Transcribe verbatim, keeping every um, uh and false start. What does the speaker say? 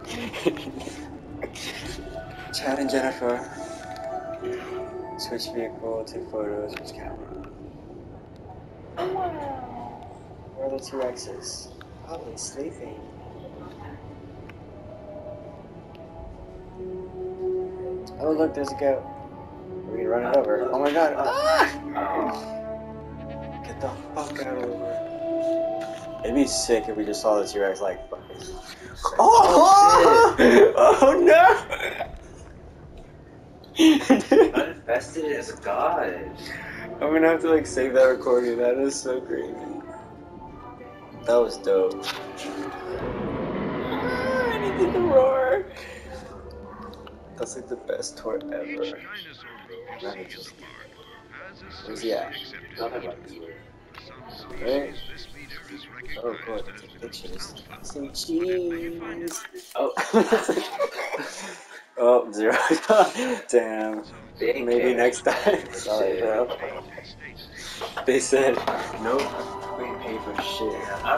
Chad and Jennifer. Switch vehicle, take photos, switch camera. Oh wow. Where are the two X's? Probably sleeping. Oh look, there's a goat. We can run it over. Oh my god. Ah! Get the fuck out of the way. It'd be sick if we just saw the T-Rex like fucking. Oh! Oh, oh no! Manifested as God. I'm gonna have to like save that recording. That is so crazy. That was dope. I needed the roar. That's like the best tour ever. Where's he at? Right? Oh, cool. Take pictures. Some cheese. Oh. Oh, zero. Damn. Maybe next time. Sorry, bro. They said, nope, we ain't pay for shit.